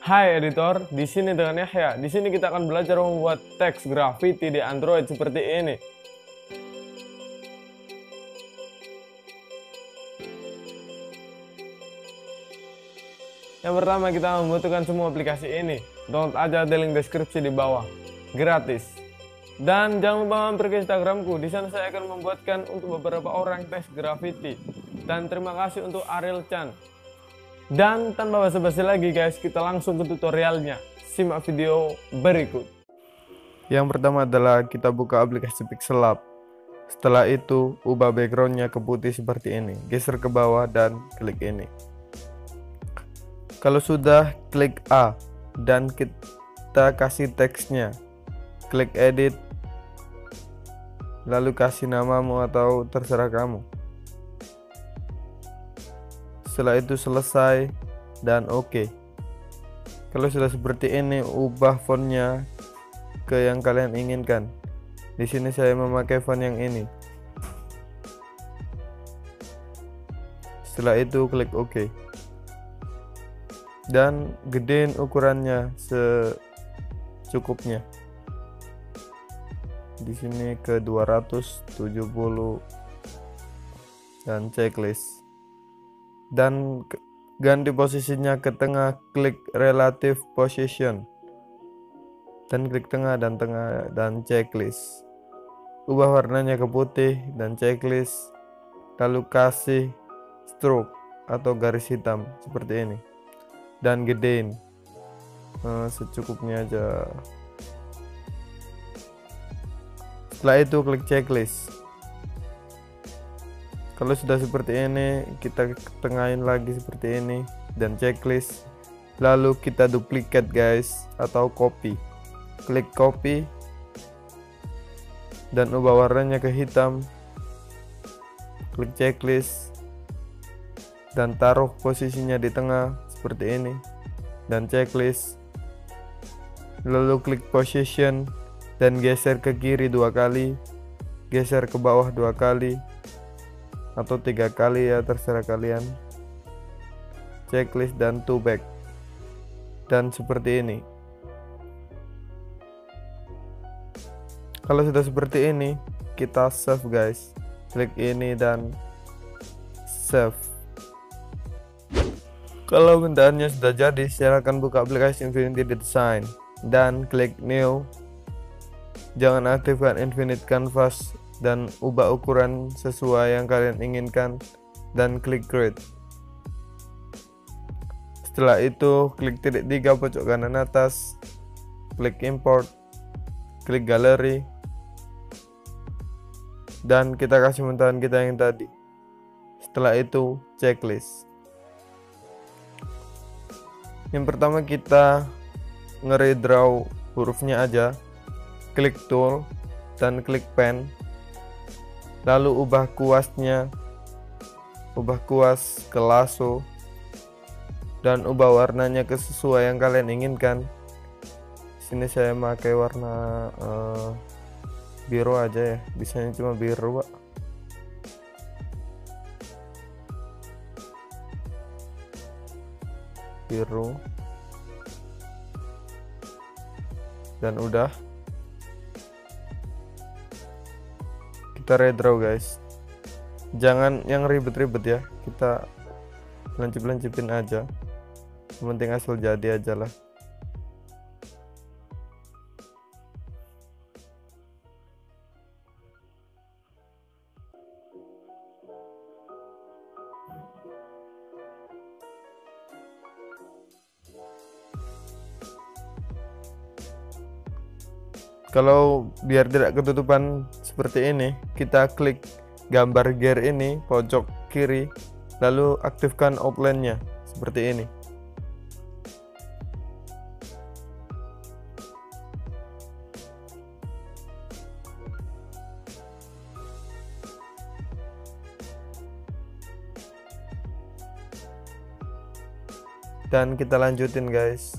Hai editor, di sini dengan Yahya. Di sini kita akan belajar membuat teks graffiti di Android seperti ini. Yang pertama kita membutuhkan semua aplikasi ini. Download aja di link deskripsi di bawah. Gratis. Dan jangan lupa mampir ke Instagramku. Di sana saya akan membuatkan untuk beberapa orang teks graffiti. Dan terima kasih untuk Ariel Chan. Dan tanpa basa-basi lagi guys, kita langsung ke tutorialnya. Simak video berikut. Yang pertama adalah kita buka aplikasi Pixellab. Setelah itu, ubah backgroundnya ke putih seperti ini. Geser ke bawah dan klik ini. Kalau sudah, klik A dan kita kasih teksnya. Klik edit, lalu kasih namamu atau terserah kamu. Setelah itu selesai dan oke. Kalau sudah seperti ini, ubah fontnya ke yang kalian inginkan. Di sini saya memakai font yang ini. Setelah itu klik OK. Dan gedein ukurannya secukupnya. Di sini ke 270 dan checklist. Dan ganti posisinya ke tengah, klik relative position dan klik tengah dan checklist. Ubah warnanya ke putih dan checklist, lalu kasih stroke atau garis hitam seperti ini dan gedein secukupnya aja. Setelah itu klik checklist. Kalau sudah seperti ini, kita tengahin lagi seperti ini dan checklist. Lalu kita duplicate guys atau copy. Klik copy dan ubah warnanya ke hitam. Klik checklist dan taruh posisinya di tengah seperti ini dan checklist. Lalu klik position dan geser ke kiri 2 kali, geser ke bawah 2 kali atau 3 kali ya, terserah kalian. Checklist dan to back dan seperti ini. Kalau sudah seperti ini, kita save guys. Klik ini dan save. Kalau bendaannya sudah jadi, silakan buka aplikasi Infinity Design dan klik new. Jangan aktifkan Infinite Canvas dan ubah ukuran sesuai yang kalian inginkan dan klik create. Setelah itu klik titik 3 pojok kanan atas, klik import, klik galeri dan kita kasih mentahan kita yang tadi. Setelah itu checklist. Yang pertama kita nge-redraw hurufnya aja. Klik tool dan klik pen. Lalu ubah kuasnya, ubah kuas ke lasso dan ubah warnanya ke sesuai yang kalian inginkan. Sini saya pakai warna biru aja ya, bisanya cuma biru Pak. Biru dan udah. Kita redraw guys, jangan yang ribet-ribet ya, kita lancip-lancipin aja, yang penting asal jadi aja lah. Kalau biar tidak ketutupan seperti ini, kita klik gambar gear ini pojok kiri, lalu aktifkan outline-nya seperti ini. Dan kita lanjutin guys.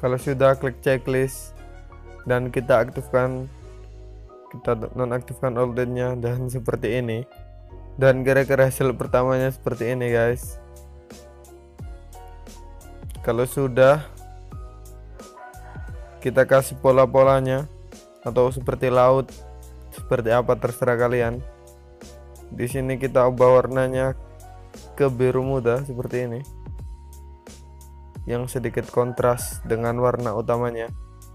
Kalau sudah, klik checklist dan kita nonaktifkan outletnya dan seperti ini. Dan kira-kira hasil pertamanya seperti ini guys. Kalau sudah, kita kasih pola-polanya atau seperti laut, seperti apa terserah kalian. Di sini kita ubah warnanya ke biru muda seperti ini, yang sedikit kontras dengan warna utamanya.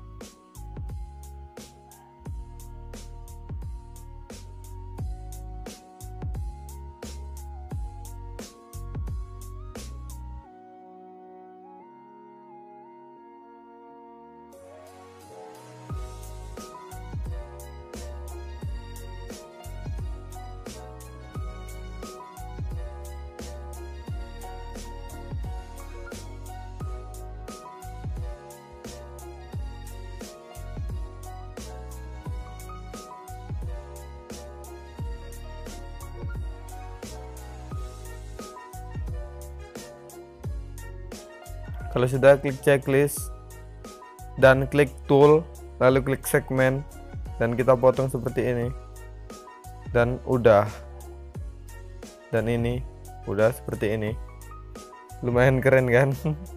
Kalau sudah, klik checklist dan klik tool, lalu klik segmen dan kita potong seperti ini. Dan udah. Dan ini udah seperti ini. Lumayan keren kan?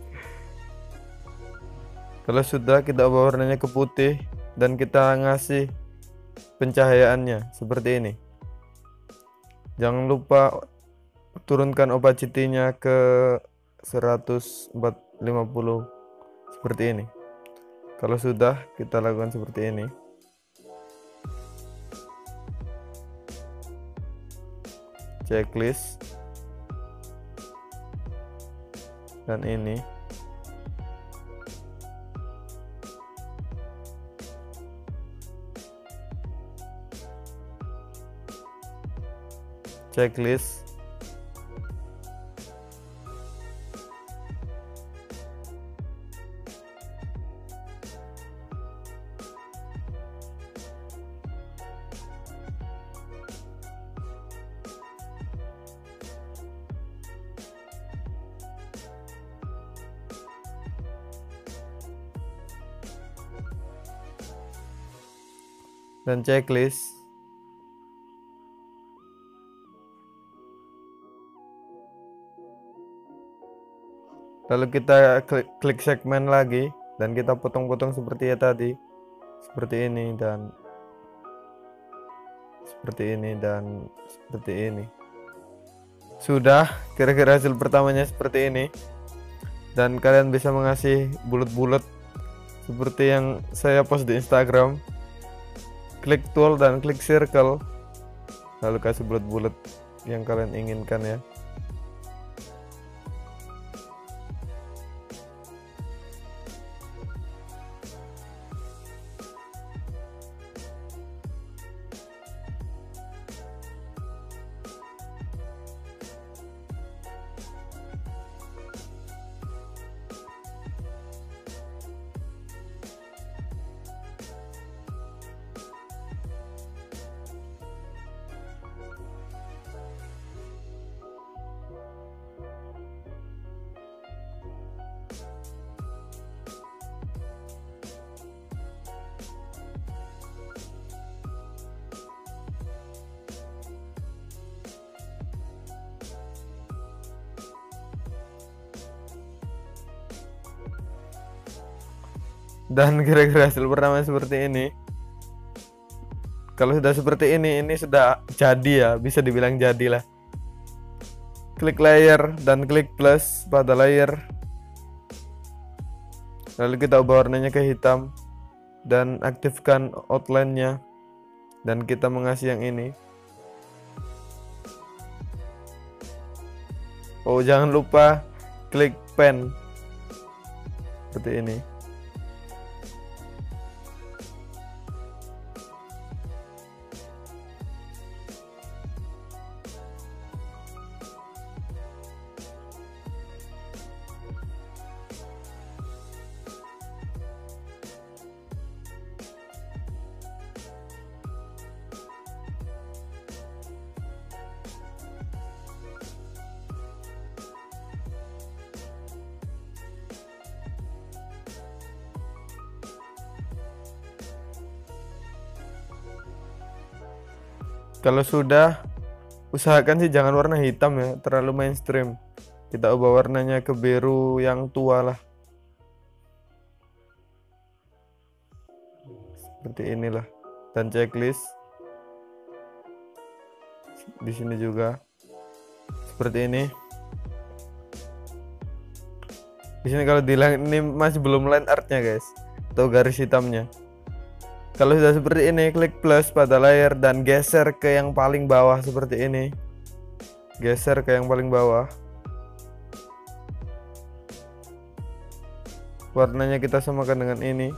Kalau sudah, kita ubah warnanya ke putih dan kita ngasih pencahayaannya seperti ini. Jangan lupa turunkan opacity-nya ke 150 seperti ini. Kalau sudah, kita lakukan seperti ini. Checklist dan ini. Checklist dan checklist. Lalu kita klik segmen lagi dan kita potong-potong seperti ya tadi. Seperti ini dan seperti ini dan seperti ini. Sudah, kira-kira hasil pertamanya seperti ini. Dan kalian bisa mengasih bulat-bulat seperti yang saya post di Instagram. Klik tool dan klik circle, lalu kasih bulat-bulat yang kalian inginkan ya. Dan kira-kira hasil pertama seperti ini. Kalau sudah seperti ini sudah jadi ya, bisa dibilang jadilah. Klik layer dan klik plus pada layer. Lalu kita ubah warnanya ke hitam dan aktifkan outline-nya. Dan kita mengasih yang ini. Oh, jangan lupa klik pen seperti ini. Kalau sudah, usahakan sih jangan warna hitam ya, terlalu mainstream. Kita ubah warnanya ke biru yang tua lah. Seperti inilah. Dan checklist di sini juga seperti ini. Di sini kalau di langit ini masih belum line artnya guys, atau garis hitamnya. Kalau sudah seperti ini, klik plus pada layer dan geser ke yang paling bawah seperti ini. Geser ke yang paling bawah. Warnanya kita samakan dengan ini.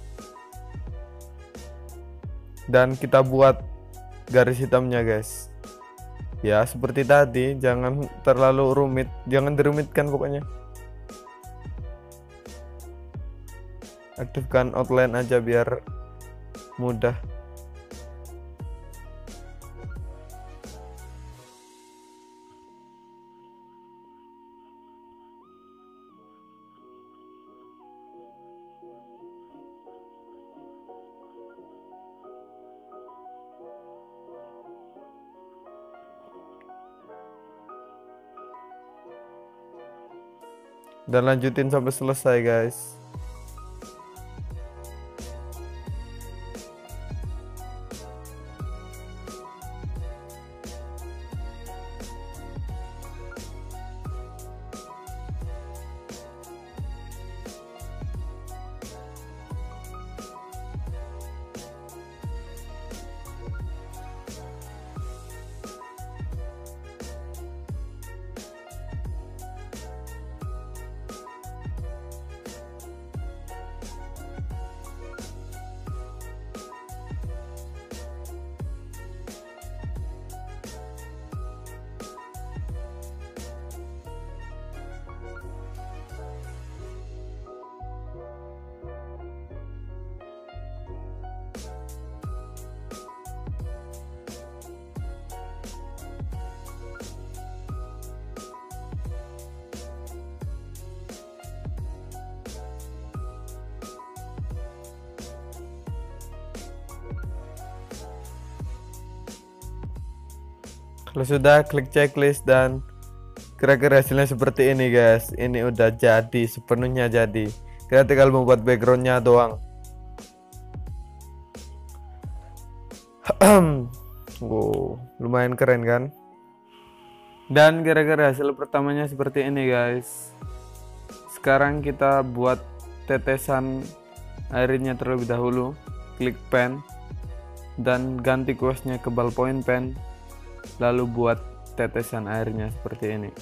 Dan kita buat garis hitamnya guys. Ya seperti tadi, jangan terlalu rumit, jangan dirumitkan pokoknya. Aktifkan outline aja biar mudah. Dan lanjutin sampai selesai guys. Kalau sudah, klik checklist dan kira-kira hasilnya seperti ini guys. Ini udah jadi, sepenuhnya jadi. Kita tinggal membuat backgroundnya doang. Wow, lumayan keren kan? Dan kira-kira hasil pertamanya seperti ini guys. Sekarang kita buat tetesan airnya terlebih dahulu. Klik pen dan ganti kuasnya ke ballpoint pen. Lalu buat tetesan airnya seperti ini.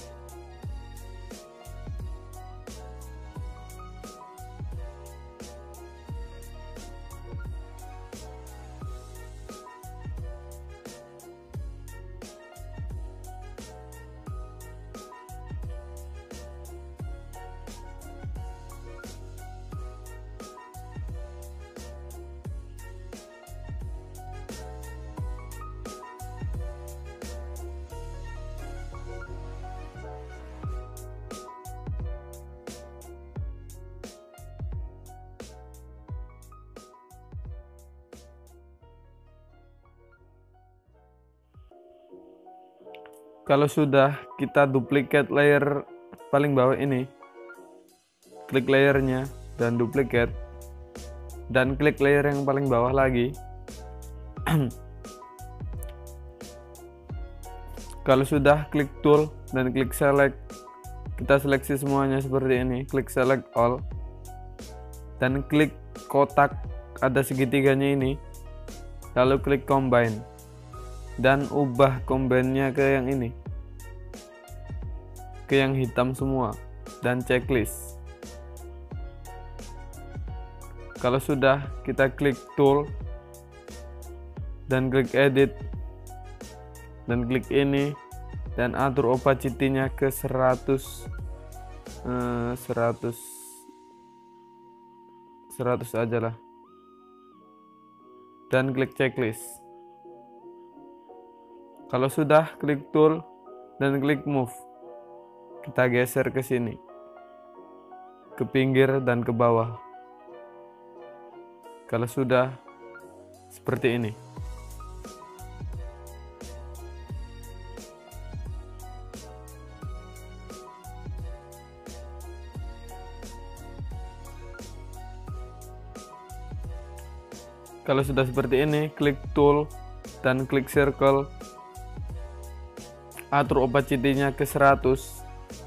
Kalau sudah, kita duplicate layer paling bawah ini. Klik layernya dan duplicate. Dan klik layer yang paling bawah lagi. Kalau sudah, klik tool dan klik select. Kita seleksi semuanya seperti ini. Klik select all. Dan klik kotak ada segitiganya ini. Lalu klik combine. Dan ubah combine-nya ke yang ini, ke yang hitam semua, dan checklist. Kalau sudah, kita klik tool dan klik edit dan klik ini dan atur opacity-nya ke 100 aja lah, dan klik checklist. Kalau sudah, klik tool dan klik move. Kita geser ke sini, ke pinggir dan ke bawah. Kalau sudah, seperti ini. Kalau sudah seperti ini, klik tool dan klik circle. Atur opacity-nya ke 100.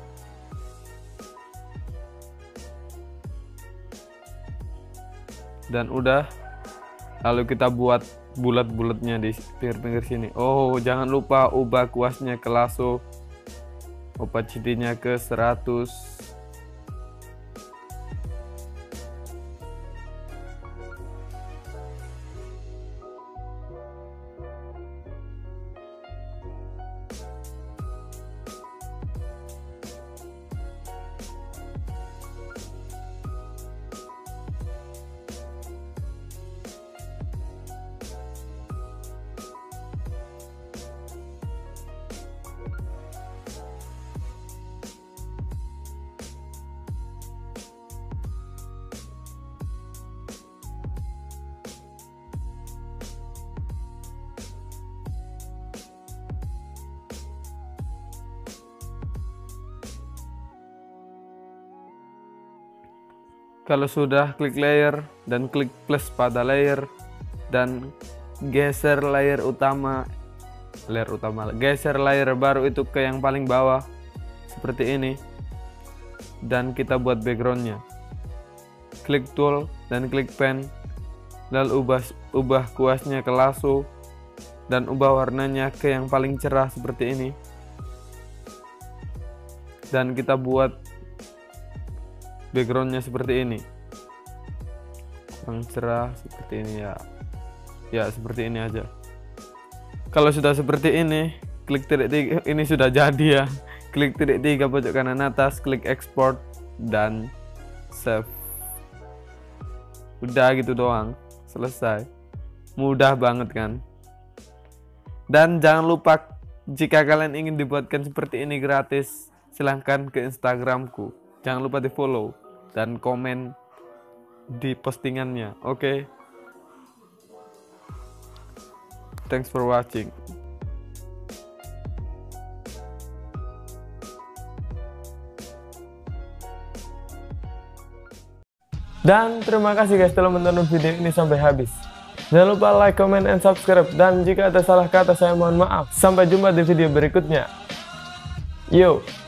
Dan udah. Lalu kita buat bulat-bulatnya di pinggir-pinggir sini. Oh, jangan lupa ubah kuasnya ke lasso. Opacity-nya ke 100. Kalau sudah, klik layer dan klik plus pada layer dan geser layer utama, geser layer baru itu ke yang paling bawah seperti ini, dan kita buat backgroundnya. Klik tool dan klik pen, lalu ubah kuasnya ke lasso dan ubah warnanya ke yang paling cerah seperti ini, dan kita buat backgroundnya seperti ini, kurang cerah seperti ini ya seperti ini aja. Kalau sudah seperti ini, klik titik 3, ini sudah jadi ya. Klik titik 3 pojok kanan atas, klik export dan save. Udah gitu doang, selesai. Mudah banget kan? Dan jangan lupa, jika kalian ingin dibuatkan seperti ini gratis, silahkan ke Instagramku. Jangan lupa di follow dan komen di postingannya. Oke. Thanks for watching. Dan terima kasih guys telah menonton video ini sampai habis. Jangan lupa like, comment, and subscribe. Dan jika ada salah kata saya mohon maaf. Sampai jumpa di video berikutnya. Yo.